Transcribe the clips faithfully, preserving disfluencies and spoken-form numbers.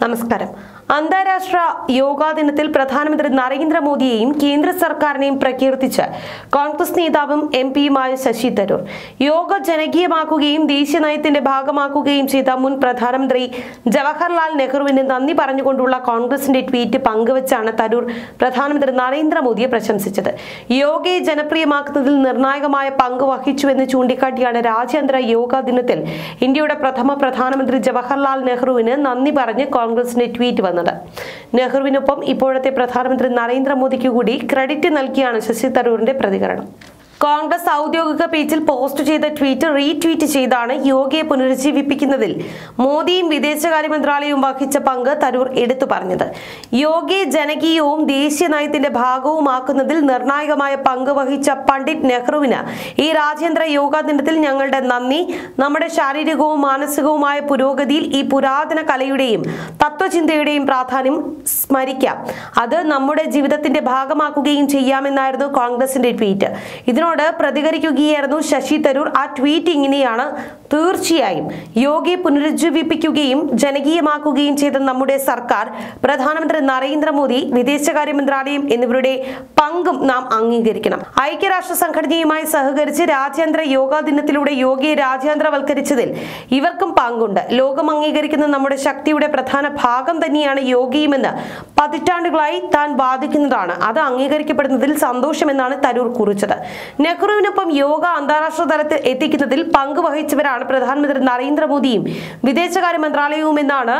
നമസ്കാരം. അന്താരാഷ്ട്ര യോഗാ ദിനത്തിൽ പ്രധാനമന്ത്രി നരേന്ദ്രമോദിയെയും കേന്ദ്ര സർക്കാരിനെയും പ്രകീർത്തിച്ച് കോൺഗ്രസ് നേതാവും എം പിയുമായ ശശി തരൂർ യോഗ ജനകീയമാക്കുകയും ദേശീയ നയത്തിന്റെ ഭാഗമാക്കുകയും ചെയ്ത മുൻ പ്രധാനമന്ത്രി ജവഹർലാൽ നെഹ്റുവിന് നന്ദി പറഞ്ഞുകൊണ്ടുള്ള കോൺഗ്രസിന്റെ ട്വീറ്റ് പങ്കുവച്ചാണ് തരൂർ പ്രധാനമന്ത്രി നരേന്ദ്രമോദിയെ പ്രശംസിച്ചത്. യോഗയെ ജനപ്രിയമാക്കുന്നതിൽ നിർണായകമായ പങ്ക് വഹിച്ചുവെന്ന് ചൂണ്ടിക്കാട്ടിയാണ് രാജ്യാന്തര യോഗാ ദിനത്തിൽ ഇന്ത്യയുടെ പ്രഥമ പ്രധാനമന്ത്രി ജവഹർലാൽ നെഹ്റുവിന് നന്ദി പറഞ്ഞ് കോൺഗ്രസിന്റെ ട്വീറ്റ് വന്നത്. നെഹ്റുവിനൊപ്പം ഇപ്പോഴത്തെ പ്രധാനമന്ത്രി നരേന്ദ്രമോദിക്ക് കൂടി ക്രെഡിറ്റ് നൽകിയാണ് ശശി തരൂരിന്റെ പ്രതികരണം. കോൺഗ്രസ് ഔദ്യോഗിക പേജിൽ പോസ്റ്റ് ചെയ്ത ട്വീറ്റ് റീട്വീറ്റ് ചെയ്താണ് യോഗയെ പുനരുജ്ജീവിപ്പിക്കുന്നതിൽ മോദിയും വിദേശകാര്യ മന്ത്രാലയവും വഹിച്ച പങ്ക് തരൂർ എടുത്തു പറഞ്ഞത്. യോഗയെ ജനകീയവും ദേശീയ നയത്തിന്റെ ഭാഗവുമാക്കുന്നതിൽ നിർണായകമായ പങ്ക് വഹിച്ച പണ്ഡിറ്റ് നെഹ്റുവിന് ഈ രാജ്യാന്തര യോഗാ ദിനത്തിൽ ഞങ്ങളുടെ നന്ദി. നമ്മുടെ ശാരീരികവും മാനസികവുമായ പുരോഗതിയിൽ ഈ പുരാതന കലയുടെയും തത്വചിന്തയുടെയും പ്രാധാന്യം സ്മരിക്കാം. അത് നമ്മുടെ ജീവിതത്തിന്റെ ഭാഗമാക്കുകയും ചെയ്യാമെന്നായിരുന്നു കോൺഗ്രസിന്റെ ട്വീറ്റ്. ഇതിനോട് പ്രതികരിക്കുകയായിരുന്നു ശശി തരൂർ. ആ ട്വീറ്റ് ഇങ്ങനെയാണ്: തീർച്ചയായും യോഗയെ പുനരുജ്ജീവിപ്പിക്കുകയും ജനകീയമാക്കുകയും ചെയ്ത നമ്മുടെ സർക്കാർ, പ്രധാനമന്ത്രി നരേന്ദ്രമോദി, വിദേശകാര്യ മന്ത്രാലയം എന്നിവരുടെ പങ്കും നാം അംഗീകരിക്കണം. ഐക്യരാഷ്ട്ര സംഘടനയുമായി സഹകരിച്ച് രാജ്യാന്തര യോഗാ ദിനത്തിലൂടെ യോഗയെ രാജ്യാന്തരവൽക്കരിച്ചതിൽ ഇവർക്കും പങ്കുണ്ട്. ലോകം അംഗീകരിക്കുന്ന നമ്മുടെ ശക്തിയുടെ പ്രധാന ഭാഗം തന്നെയാണ് യോഗയുമെന്ന് പതിറ്റാണ്ടുകളായി താൻ വാദിക്കുന്നതാണ്. അത് അംഗീകരിക്കപ്പെടുന്നതിൽ സന്തോഷമെന്നാണ് തരൂർ കുറിച്ചത്. നെഹ്റുവിനൊപ്പം യോഗ അന്താരാഷ്ട്ര തലത്തിൽ എത്തിക്കുന്നതിൽ പങ്കുവഹിച്ചവരാണ് പ്രധാനമന്ത്രി നരേന്ദ്രമോദിയും വിദേശകാര്യ മന്ത്രാലയവുമെന്നാണ്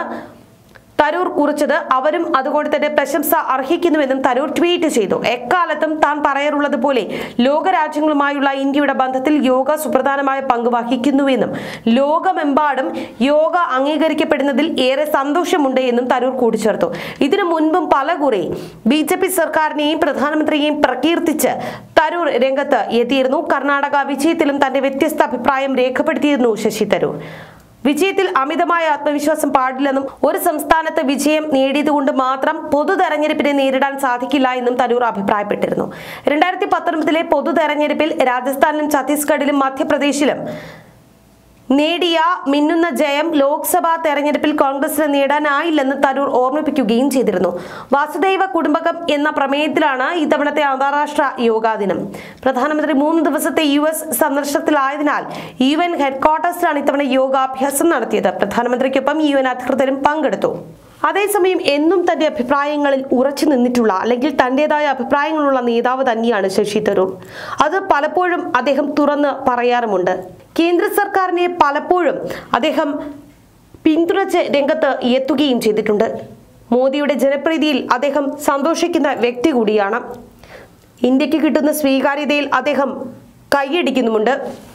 തരൂർ കുറിച്ചത്. അവരും അതുകൊണ്ട് തന്നെ പ്രശംസ അർഹിക്കുന്നുവെന്നും തരൂർ ട്വീറ്റ് ചെയ്തു. എക്കാലത്തും താൻ പറയാറുള്ളത് പോലെ ലോകരാജ്യങ്ങളുമായുള്ള ഇന്ത്യയുടെ ബന്ധത്തിൽ യോഗ സുപ്രധാനമായ പങ്ക് വഹിക്കുന്നുവെന്നും ലോകമെമ്പാടും യോഗ അംഗീകരിക്കപ്പെടുന്നതിൽ ഏറെ സന്തോഷമുണ്ട് എന്നും തരൂർ കൂട്ടിച്ചേർത്തു. ഇതിനു മുൻപും പലകുറി ബി ജെ പി സർക്കാരിനെയും പ്രധാനമന്ത്രിയെയും പ്രകീർത്തിച്ച് തരൂർ രംഗത്ത് എത്തിയിരുന്നു. കർണാടക വിജയത്തിലും തന്റെ വ്യത്യസ്ത അഭിപ്രായം രേഖപ്പെടുത്തിയിരുന്നു ശശി തരൂർ. വിജയത്തിൽ അമിതമായ ആത്മവിശ്വാസം പാടില്ലെന്നും ഒരു സംസ്ഥാനത്ത് വിജയം നേടിയതുകൊണ്ട് മാത്രം പൊതു തെരഞ്ഞെടുപ്പിനെ നേരിടാൻ സാധിക്കില്ല എന്നും തരൂർ അഭിപ്രായപ്പെട്ടിരുന്നു. രണ്ടായിരത്തി പത്തൊൻപതിലെ പൊതു തെരഞ്ഞെടുപ്പിൽ രാജസ്ഥാനിലും ഛത്തീസ്ഗഡിലും മധ്യപ്രദേശിലും നേടിയ മിന്നുന്ന ജയം ലോക്സഭാ തെരഞ്ഞെടുപ്പിൽ കോൺഗ്രസിന് നേടാനായില്ലെന്ന് തരൂർ ഓർമ്മിപ്പിക്കുകയും ചെയ്തിരുന്നു. വാസുദൈവ കുടുംബകം എന്ന പ്രമേയത്തിലാണ് ഇത്തവണത്തെ അന്താരാഷ്ട്ര യോഗാ ദിനം. പ്രധാനമന്ത്രി മൂന്ന് ദിവസത്തെ യു എസ് സന്ദർശനത്തിലായതിനാൽ യു എൻ ഹെഡ്ക്വാർട്ടേഴ്സിലാണ് ഇത്തവണ യോഗാഭ്യാസം നടത്തിയത്. പ്രധാനമന്ത്രിക്കൊപ്പം യു എൻ അധികൃതരും പങ്കെടുത്തു. അതേസമയം എന്നും തന്റെ അഭിപ്രായങ്ങളിൽ ഉറച്ചു നിന്നിട്ടുള്ള അല്ലെങ്കിൽ തന്റേതായ അഭിപ്രായങ്ങളുള്ള നേതാവ് തന്നെയാണ് ശശി തരൂർ. അത് പലപ്പോഴും അദ്ദേഹം തുറന്ന് പറയാറുമുണ്ട്. കേന്ദ്ര സർക്കാരിനെ പലപ്പോഴും അദ്ദേഹം പിന്തുണച്ച് രംഗത്ത് എത്തുകയും ചെയ്തിട്ടുണ്ട്. മോദിയുടെ ജനപ്രീതിയിൽ അദ്ദേഹം സന്തോഷിക്കുന്ന വ്യക്തി കൂടിയാണ്. ഇന്ത്യക്ക് കിട്ടുന്ന സ്വീകാര്യതയിൽ അദ്ദേഹം കൈയടിക്കുന്നുമുണ്ട്.